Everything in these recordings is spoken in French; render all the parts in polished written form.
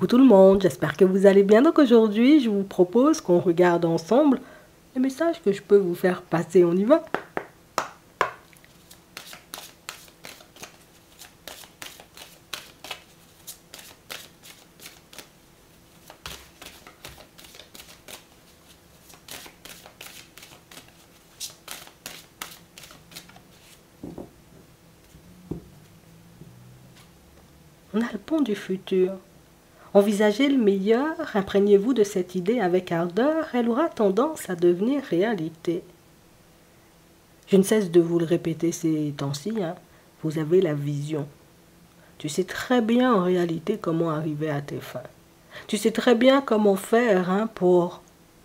Coucou tout le monde, j'espère que vous allez bien. Donc aujourd'hui, je vous propose qu'on regarde ensemble les messages que je peux vous faire passer. On y va? On a le pont du futur. Envisagez le meilleur, imprégnez-vous de cette idée avec ardeur, elle aura tendance à devenir réalité. Je ne cesse de vous le répéter ces temps-ci, vous avez la vision. Tu sais très bien en réalité comment arriver à tes fins. Tu sais très bien comment faire pour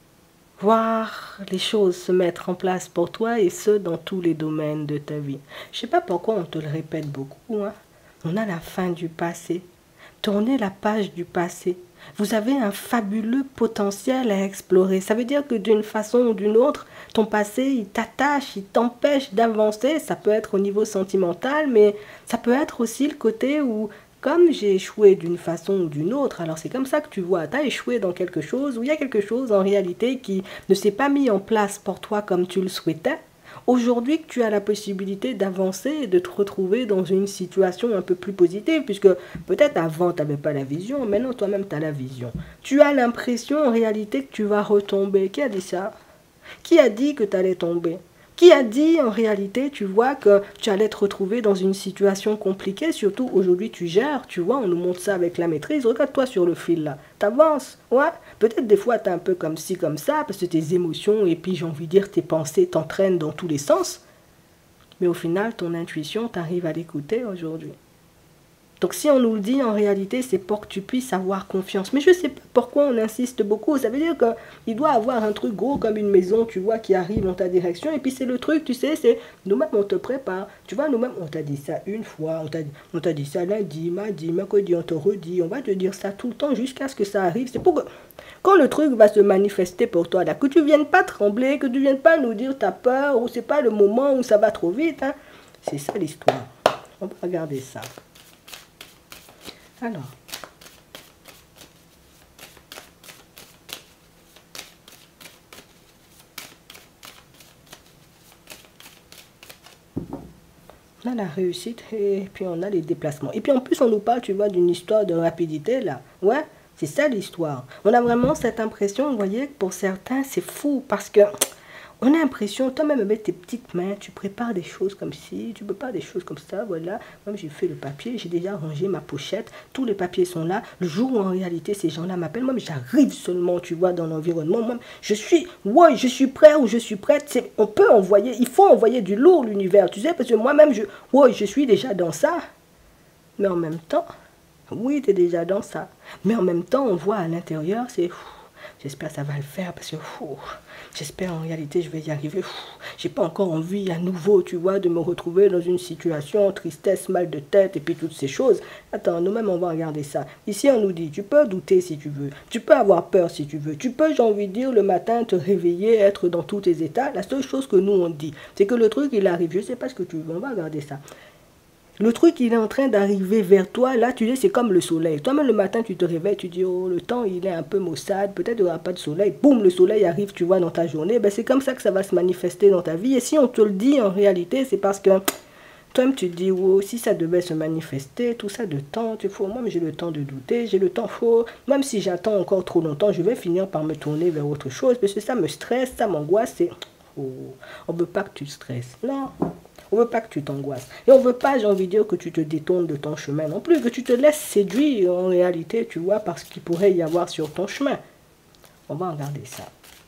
voir les choses se mettre en place pour toi et ce dans tous les domaines de ta vie. Je ne sais pas pourquoi on te le répète beaucoup. On a la fin du passé. Tournez la page du passé. Vous avez un fabuleux potentiel à explorer. Ça veut dire que d'une façon ou d'une autre, ton passé, il t'attache, il t'empêche d'avancer. Ça peut être au niveau sentimental, mais ça peut être aussi le côté où, comme j'ai échoué d'une façon ou d'une autre, alors c'est comme ça que tu vois, tu as échoué dans quelque chose, où il y a quelque chose en réalité qui ne s'est pas mis en place pour toi comme tu le souhaitais. Aujourd'hui que tu as la possibilité d'avancer et de te retrouver dans une situation un peu plus positive, puisque peut-être avant tu n'avais pas la vision, maintenant toi-même tu as la vision. Tu as l'impression en réalité que tu vas retomber. Qui a dit ça? Qui a dit que tu allais tomber? Qui a dit en réalité, tu vois, que tu allais te retrouver dans une situation compliquée? Surtout aujourd'hui tu gères, tu vois, on nous montre ça avec la maîtrise. Regarde-toi sur le fil là, t'avances, ouais. Peut-être des fois t'es un peu comme ci, comme ça, parce que tes émotions et puis j'ai envie de dire tes pensées t'entraînent dans tous les sens. Mais au final, ton intuition, t'arrives à l'écouter aujourd'hui. Donc si on nous le dit, en réalité, c'est pour que tu puisses avoir confiance. Mais je ne sais pas pourquoi on insiste beaucoup. Ça veut dire qu'il doit avoir un truc gros comme une maison, tu vois, qui arrive dans ta direction. Et puis c'est le truc, tu sais, c'est nous-mêmes, on te prépare. Tu vois, nous-mêmes, on t'a dit ça une fois, on t'a dit ça lundi, mardi, mercredi, on te redit. On va te dire ça tout le temps jusqu'à ce que ça arrive. C'est pour que quand le truc va se manifester pour toi, là, que tu ne viennes pas trembler, que tu ne viennes pas nous dire t'as peur, ou c'est pas le moment où ça va trop vite. C'est ça l'histoire. On va regarder ça. Alors, on a la réussite et puis on a les déplacements. Et puis en plus, on nous parle, tu vois, d'une histoire de rapidité, là. Ouais, c'est ça l'histoire. On a vraiment cette impression, vous voyez, que pour certains, c'est fou parce que on a l'impression, toi-même avec tes petites mains, tu prépares des choses comme ci, tu prépares des choses comme ça, voilà. Même j'ai fait le papier, j'ai déjà rangé ma pochette, tous les papiers sont là. Le jour où en réalité ces gens-là m'appellent, moi j'arrive seulement, tu vois, dans l'environnement. Moi, je suis prêt ou je suis prête. On peut envoyer, il faut envoyer du lourd l'univers, tu sais, parce que moi-même, je suis déjà dans ça. Mais en même temps, oui, tu es déjà dans ça. Mais en même temps, on voit à l'intérieur, c'est... J'espère que ça va le faire parce que j'espère en réalité je vais y arriver. J'ai pas encore envie à nouveau, tu vois, de me retrouver dans une situation, tristesse, mal de tête et puis toutes ces choses. Attends, nous-mêmes on va regarder ça. Ici on nous dit, tu peux douter si tu veux, tu peux avoir peur si tu veux, tu peux, j'ai envie de dire, le matin te réveiller, être dans tous tes états. La seule chose que nous on dit, c'est que le truc il arrive, je sais pas ce que tu veux, on va regarder ça. Le truc, il est en train d'arriver vers toi. Là, tu sais, c'est comme le soleil. Toi-même, le matin, tu te réveilles, tu dis, oh, le temps, il est un peu maussade. Peut-être qu'il n'y aura pas de soleil. Boum, le soleil arrive, tu vois, dans ta journée. Ben, c'est comme ça que ça va se manifester dans ta vie. Et si on te le dit, en réalité, c'est parce que toi-même, tu te dis, oh, si ça devait se manifester, tout ça de temps, tu faut, moi, j'ai le temps de douter, j'ai le temps, même si j'attends encore trop longtemps, je vais finir par me tourner vers autre chose. Parce que ça me stresse, ça m'angoisse. On ne veut pas que tu stresses. Non. On ne veut pas que tu t'angoisses. Et on ne veut pas, j'ai envie de dire, que tu te détournes de ton chemin non plus, que tu te laisses séduire en réalité, tu vois, parce qu'il pourrait y avoir sur ton chemin. On va regarder ça.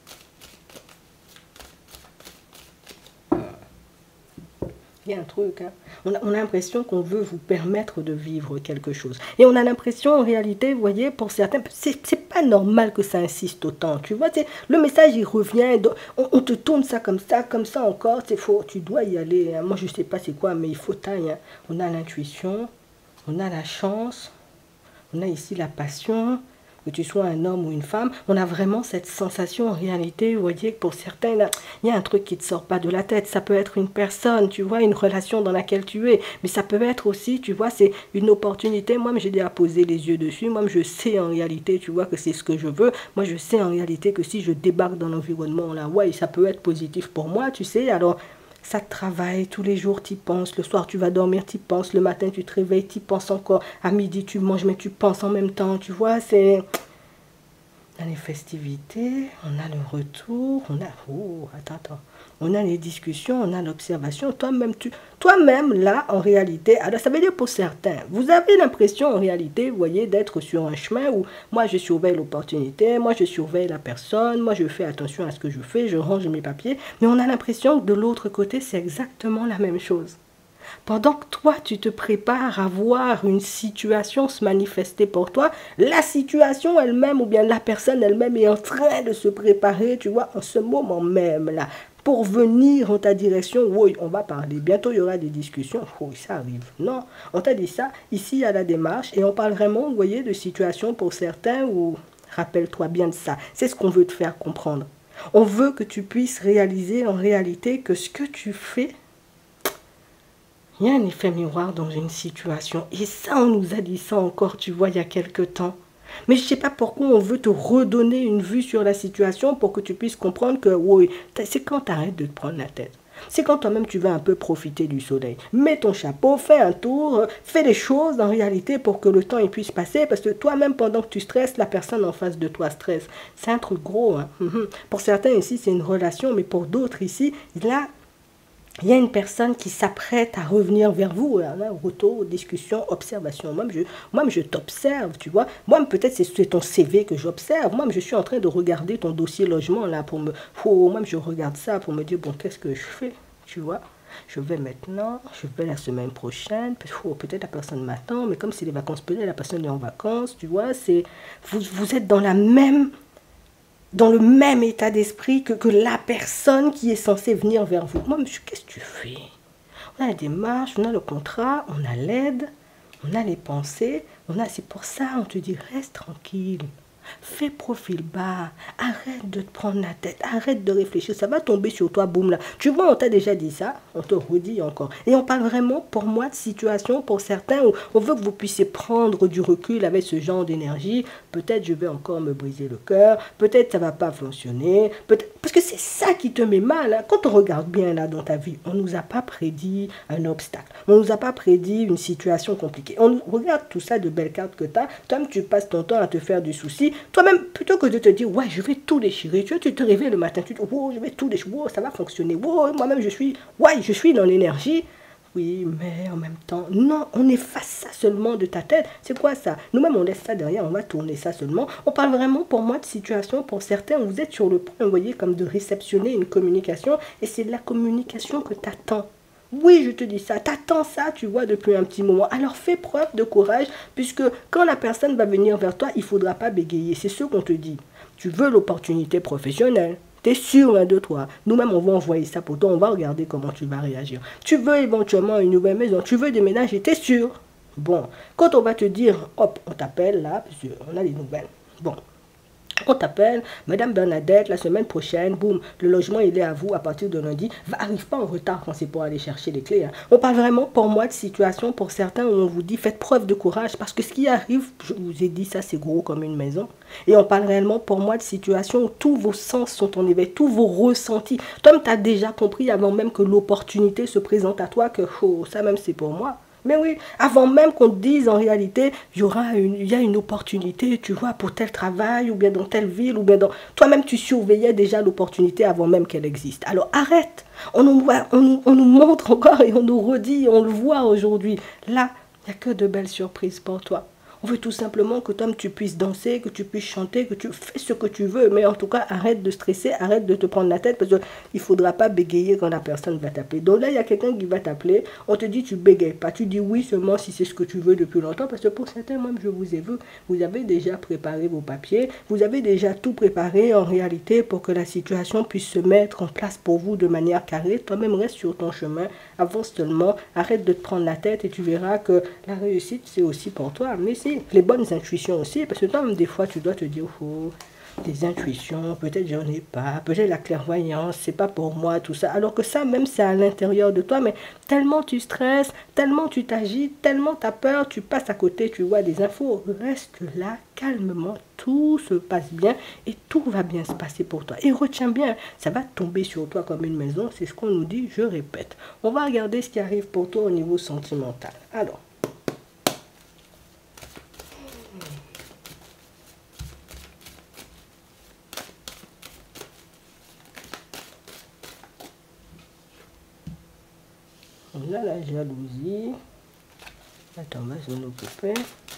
Il y a un truc, on a l'impression qu'on veut vous permettre de vivre quelque chose. Et on a l'impression, en réalité, vous voyez, pour certains, c'est pas normal que ça insiste autant, tu vois. Le message, il revient, on te tourne ça comme ça encore, c'est faux, tu dois y aller. Moi, je sais pas c'est quoi, mais il faut tailler. On a l'intuition, on a la chance, on a ici la passion, que tu sois un homme ou une femme, on a vraiment cette sensation en réalité, vous voyez, que pour certains, là, il y a un truc qui ne te sort pas de la tête. Ça peut être une personne, tu vois, une relation dans laquelle tu es, mais ça peut être aussi, tu vois, c'est une opportunité. Moi, j'ai déjà posé les yeux dessus. Moi, je sais en réalité, tu vois, que c'est ce que je veux. Moi, je sais en réalité que si je débarque dans l'environnement là, ouais, ça peut être positif pour moi, tu sais. Alors, ça te travaille, tous les jours tu y penses, le soir tu vas dormir, tu y penses, le matin tu te réveilles, tu y penses encore, à midi tu manges, mais tu penses en même temps, tu vois, c'est... On a les festivités, on a le retour, on a... Oh, attends. On a les discussions, on a l'observation. Toi-même, là, en réalité, alors ça veut dire pour certains, vous avez l'impression, en réalité, vous voyez, d'être sur un chemin où moi, je surveille l'opportunité, moi, je surveille la personne, moi, je fais attention à ce que je fais, je range mes papiers. Mais on a l'impression que de l'autre côté, c'est exactement la même chose. Pendant que toi, tu te prépares à voir une situation se manifester pour toi, la situation elle-même ou bien la personne elle-même est en train de se préparer, tu vois, en ce moment même là, pour venir en ta direction. Oui, on va parler. Bientôt, il y aura des discussions. Oui, ça arrive. Non, on t'a dit ça. Ici, il y a la démarche et on parle vraiment, vous voyez, de situations pour certains où, rappelle-toi bien de ça. C'est ce qu'on veut te faire comprendre. On veut que tu puisses réaliser en réalité que ce que tu fais, il y a un effet miroir dans une situation. Et ça, on nous a dit ça encore, tu vois, il y a quelque temps. Mais je ne sais pas pourquoi on veut te redonner une vue sur la situation pour que tu puisses comprendre que, oui, c'est quand tu arrêtes de te prendre la tête. C'est quand toi-même tu vas un peu profiter du soleil. Mets ton chapeau, fais un tour, fais des choses en réalité pour que le temps il puisse passer. Parce que toi-même, pendant que tu stresses, la personne en face de toi stresse. C'est un truc gros. Hein. Pour certains ici, c'est une relation, mais pour d'autres ici, là, il y a une personne qui s'apprête à revenir vers vous, retour, discussion, observation. Moi, je t'observe, tu vois. Moi, peut-être c'est ton CV que j'observe. Moi, je suis en train de regarder ton dossier logement, là, pour me... moi, je regarde ça pour me dire, bon, qu'est-ce que je fais, tu vois. Je vais maintenant, je vais la semaine prochaine, peut-être la personne m'attend, mais comme c'est les vacances scolaires, la personne est en vacances, tu vois. Vous êtes dans le même état d'esprit que la personne qui est censée venir vers vous. Moi, monsieur, qu'est-ce que tu fais? On a la démarche, on a le contrat, on a l'aide, on a les pensées, c'est pour ça, on te dit, reste tranquille. Fais profil bas, arrête de te prendre la tête, arrête de réfléchir, ça va tomber sur toi, boum là. Tu vois, on t'a déjà dit ça, on te redit encore. Et on parle vraiment, pour moi, de situation, pour certains, où on veut que vous puissiez prendre du recul avec ce genre d'énergie. Peut-être je vais encore me briser le cœur, peut-être ça va pas fonctionner, parce que c'est ça qui te met mal. Hein. Quand on regarde bien là dans ta vie, on nous a pas prédit un obstacle, on nous a pas prédit une situation compliquée. On regarde tout ça de belles cartes que tu as, toi-même tu passes ton temps à te faire du souci. Toi-même, plutôt que de te dire, ouais, je vais tout déchirer, tu te réveilles le matin, tu te dis, oh, je vais tout déchirer, oh, ça va fonctionner, oh, moi-même, je suis dans l'énergie. Oui, mais en même temps, non, on efface ça seulement de ta tête. C'est quoi ça? Nous-mêmes, on laisse ça derrière, on va tourner ça seulement. On parle vraiment, pour moi, de situation, pour certains, vous êtes sur le point, vous voyez, comme de réceptionner une communication, et c'est de la communication que tu attends. Oui, je te dis ça, t'attends ça, tu vois, depuis un petit moment. Alors fais preuve de courage, puisque quand la personne va venir vers toi, il ne faudra pas bégayer. C'est ce qu'on te dit. Tu veux l'opportunité professionnelle, tu es sûr de toi. Nous-mêmes, on va envoyer ça pour toi, on va regarder comment tu vas réagir. Tu veux éventuellement une nouvelle maison, tu veux déménager, tu es sûr. Bon, quand on va te dire, hop, on t'appelle là, parce qu'on a des nouvelles. Bon. On t'appelle, Madame Bernadette, la semaine prochaine, boum, le logement il est à vous à partir de lundi. Arrive pas en retard quand c'est pour aller chercher les clés. Hein. On parle vraiment pour moi de situation, pour certains où on vous dit faites preuve de courage parce que ce qui arrive, je vous ai dit ça c'est gros comme une maison. Et on parle réellement pour moi de situation où tous vos sens sont en éveil, tous vos ressentis. Tom, tu as déjà compris avant même que l'opportunité se présente à toi que oh, ça même c'est pour moi. Mais oui, avant même qu'on te dise en réalité, il y a une opportunité, tu vois, pour tel travail, ou bien dans telle ville, ou bien dans... Toi-même, tu surveillais déjà l'opportunité avant même qu'elle existe. Alors arrête, on nous montre encore et on nous redit, on le voit aujourd'hui. Là, il n'y a que de belles surprises pour toi. On veut tout simplement que toi, tu puisses danser, que tu puisses chanter, que tu fais ce que tu veux. Mais en tout cas, arrête de stresser, arrête de te prendre la tête parce qu'il ne faudra pas bégayer quand la personne va t'appeler. Donc là, il y a quelqu'un qui va t'appeler. On te dit, tu bégayes pas. Tu dis oui seulement si c'est ce que tu veux depuis longtemps. Parce que pour certains, même je vous ai vu, vous avez déjà préparé vos papiers. Vous avez déjà tout préparé en réalité pour que la situation puisse se mettre en place pour vous de manière carrée. Toi-même, reste sur ton chemin. Avance seulement. Arrête de te prendre la tête et tu verras que la réussite, c'est aussi pour toi. Mais si oui, les bonnes intuitions aussi, parce que toi-même, des fois, tu dois te dire, oh, des intuitions, peut-être j'en ai pas, peut-être la clairvoyance, c'est pas pour moi, tout ça. Alors que ça, même, c'est à l'intérieur de toi, mais tellement tu stresses, tellement tu t'agites, tellement tu as peur, tu passes à côté, tu vois des infos. Reste là, calmement, tout se passe bien et tout va bien se passer pour toi. Et retiens bien, ça va tomber sur toi comme une maison, c'est ce qu'on nous dit, je répète. On va regarder ce qui arrive pour toi au niveau sentimental. Alors, on a la jalousie. Attends, on va s'en occuper.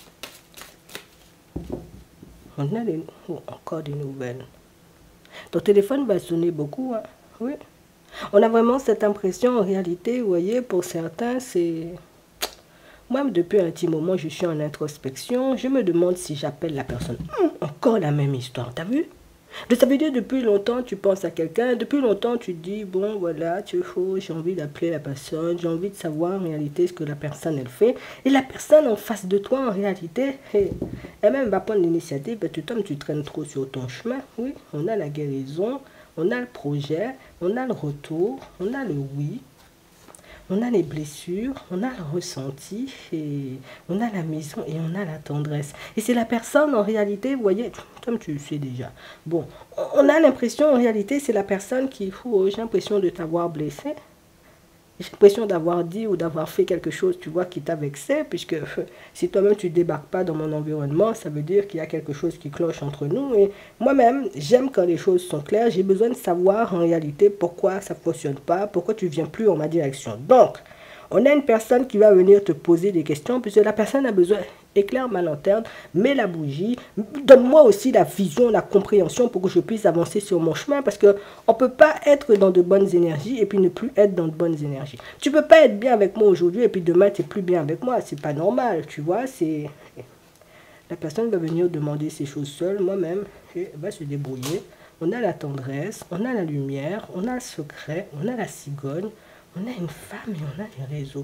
On a encore des nouvelles. Ton téléphone va sonner beaucoup, hein? Oui. On a vraiment cette impression, en réalité, vous voyez, pour certains, c'est... Moi, depuis un petit moment, je suis en introspection. Je me demande si j'appelle la personne. Encore la même histoire, t'as vu? Ça veut dire depuis longtemps tu penses à quelqu'un, depuis longtemps tu te dis bon voilà, j'ai envie d'appeler la personne, j'ai envie de savoir en réalité ce que la personne elle fait. Et la personne en face de toi en réalité, elle-même va prendre l'initiative, parce que toi tu traînes trop sur ton chemin. Oui, on a la guérison, on a le projet, on a le retour, on a le oui. On a les blessures, on a le ressenti, et on a la maison et on a la tendresse. Et c'est la personne, en réalité, vous voyez, comme tu le sais déjà. Bon, on a l'impression, en réalité, c'est la personne qui, j'ai l'impression de t'avoir blessé. J'ai l'impression d'avoir dit ou d'avoir fait quelque chose, tu vois, qui t'a vexé, puisque si toi-même tu ne débarques pas dans mon environnement, ça veut dire qu'il y a quelque chose qui cloche entre nous. Et moi-même, j'aime quand les choses sont claires. J'ai besoin de savoir en réalité pourquoi ça ne fonctionne pas, pourquoi tu ne viens plus en ma direction. Donc, on a une personne qui va venir te poser des questions, puisque la personne a besoin, éclaire ma lanterne, mets la bougie, donne-moi aussi la vision, la compréhension pour que je puisse avancer sur mon chemin, parce qu'on ne peut pas être dans de bonnes énergies et puis ne plus être dans de bonnes énergies. Tu ne peux pas être bien avec moi aujourd'hui et puis demain tu n'es plus bien avec moi, c'est pas normal, tu vois, c'est... La personne va venir demander ces choses seule, moi-même, et elle va se débrouiller. On a la tendresse, on a la lumière, on a le secret, on a la cigogne, on a une femme et on a les réseaux.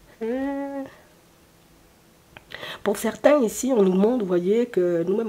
Pour certains ici, on nous montre, vous voyez, que nous-mêmes,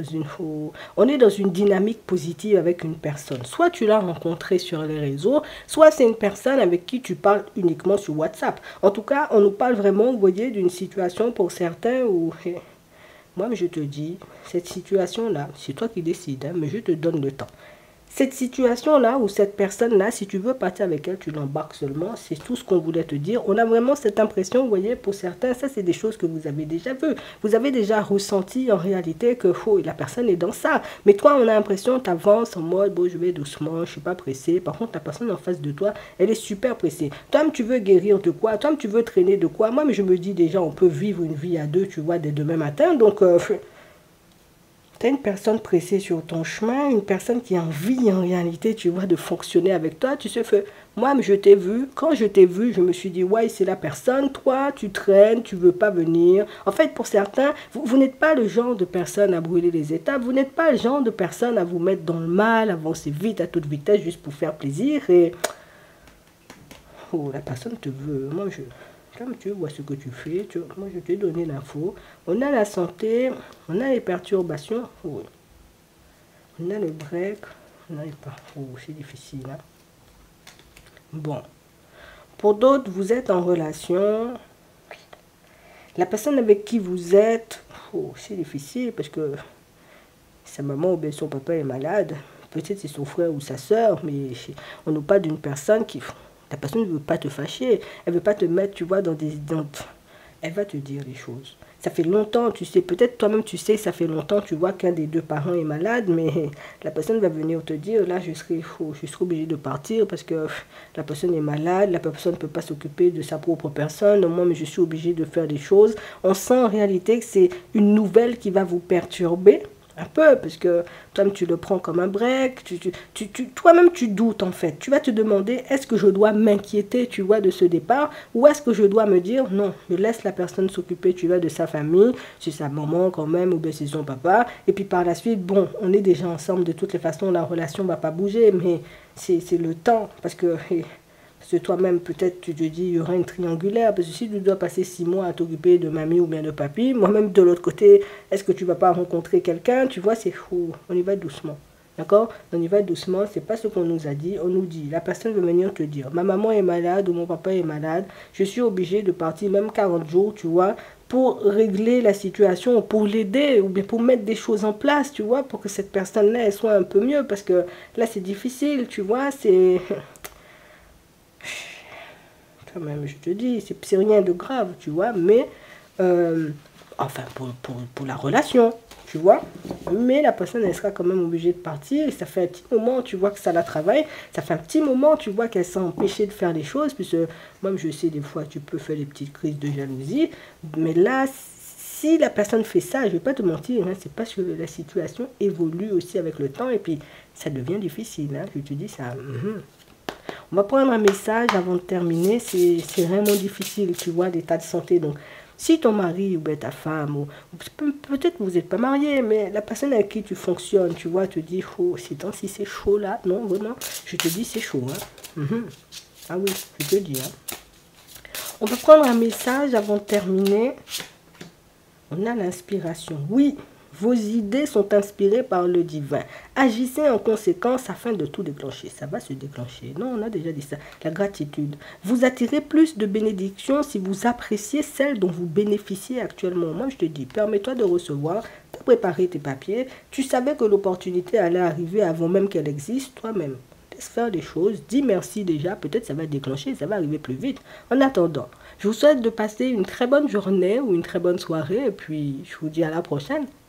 on est dans une dynamique positive avec une personne. Soit tu l'as rencontré sur les réseaux, soit c'est une personne avec qui tu parles uniquement sur WhatsApp. En tout cas, on nous parle vraiment, vous voyez, d'une situation pour certains où... Moi, je te dis, cette situation-là, c'est toi qui décides, hein, mais je te donne le temps. Cette situation-là, ou cette personne-là, si tu veux partir avec elle, tu l'embarques seulement. C'est tout ce qu'on voulait te dire. On a vraiment cette impression, vous voyez, pour certains, ça c'est des choses que vous avez déjà vues. Vous avez déjà ressenti en réalité que la personne est dans ça. Mais toi, on a l'impression, tu avances en mode, bon, je vais doucement, je ne suis pas pressé. Par contre, la personne en face de toi, elle est super pressée. Toi-même, tu veux guérir de quoi? Toi-même, tu veux traîner de quoi? Moi, je me dis déjà, on peut vivre une vie à deux, tu vois, dès demain matin. Donc... tu as une personne pressée sur ton chemin, une personne qui a envie en réalité, tu vois, de fonctionner avec toi. Tu sais que moi, je t'ai vu. Quand je t'ai vu, je me suis dit, ouais, c'est la personne. Toi, tu traînes, tu veux pas venir. En fait, pour certains, vous n'êtes pas le genre de personne à brûler les étapes. Vous n'êtes pas le genre de personne à vous mettre dans le mal, avancer vite, à toute vitesse, juste pour faire plaisir. Et oh, la personne te veut. Moi, comme tu vois ce que tu fais, moi je t'ai donné l'info. On a la santé, on a les perturbations, oui. On a le break, on n'arrive pas. Oh, c'est difficile. Hein? Bon. Pour d'autres, vous êtes en relation. La personne avec qui vous êtes, oh, c'est difficile parce que sa maman ou bien son papa est malade. Peut-être c'est son frère ou sa soeur, mais on nous parle d'une personne qui... La personne ne veut pas te fâcher. Elle ne veut pas te mettre, tu vois, dans des... Elle va te dire les choses. Ça fait longtemps, tu sais, peut-être toi-même tu sais, ça fait longtemps, tu vois qu'un des deux parents est malade, mais la personne va venir te dire, là, je serai obligé de partir parce que la personne est malade, la personne ne peut pas s'occuper de sa propre personne, moi, mais je suis obligé de faire des choses. On sent en réalité que c'est une nouvelle qui va vous perturber. Un peu, parce que toi-même tu le prends comme un break, toi-même tu doutes en fait. Tu vas te demander, est-ce que je dois m'inquiéter, tu vois, de ce départ, ou est-ce que je dois me dire, non, je laisse la personne s'occuper, tu vois, de sa famille, c'est sa maman quand même, ou bien c'est son papa, et puis par la suite, bon, on est déjà ensemble, de toutes les façons, la relation ne va pas bouger, mais c'est le temps, parce que... Parce que toi-même, peut-être, tu te dis, il y aura une triangulaire. Parce que si tu dois passer 6 mois à t'occuper de mamie ou bien de papy, moi-même, de l'autre côté, est-ce que tu vas pas rencontrer quelqu'un? Tu vois, c'est fou. On y va doucement. D'accord? On y va doucement. C'est pas ce qu'on nous a dit. On nous dit, la personne veut venir te dire, ma maman est malade ou mon papa est malade. Je suis obligé de partir même 40 jours, tu vois, pour régler la situation, pour l'aider ou bien pour mettre des choses en place, tu vois, pour que cette personne-là, elle soit un peu mieux. Parce que là, c'est difficile, tu vois, c'est... Quand même, je te dis, c'est rien de grave, tu vois, mais enfin pour la relation, tu vois, mais la personne elle sera quand même obligée de partir et ça fait un petit moment, tu vois, que ça la travaille, ça fait un petit moment, tu vois, qu'elle s'est empêchée de faire les choses, puisque même je sais des fois tu peux faire des petites crises de jalousie, mais là si la personne fait ça, je vais pas te mentir, hein, c'est parce que la situation évolue aussi avec le temps et puis ça devient difficile, hein, je te dis ça. On va prendre un message avant de terminer. C'est vraiment difficile, tu vois, l'état de santé. Donc, si ton mari ou bien ta femme, ou peut-être que vous n'êtes pas marié, mais la personne avec qui tu fonctionnes, tu vois, te dit, oh, ces temps-ci c'est chaud là. Non, vraiment, je te dis, c'est chaud. Hein. Ah oui, je te dis. Hein. On va prendre un message avant de terminer. On a l'inspiration. Oui. Vos idées sont inspirées par le divin. Agissez en conséquence afin de tout déclencher. Ça va se déclencher. Non, on a déjà dit ça. La gratitude. Vous attirez plus de bénédictions si vous appréciez celles dont vous bénéficiez actuellement. Moi, je te dis, permets-toi de recevoir, de préparer tes papiers. Tu savais que l'opportunité allait arriver avant même qu'elle existe toi-même. Laisse faire les choses. Dis merci déjà. Peut-être ça va déclencher, ça va arriver plus vite. En attendant, je vous souhaite de passer une très bonne journée ou une très bonne soirée. Et puis, je vous dis à la prochaine.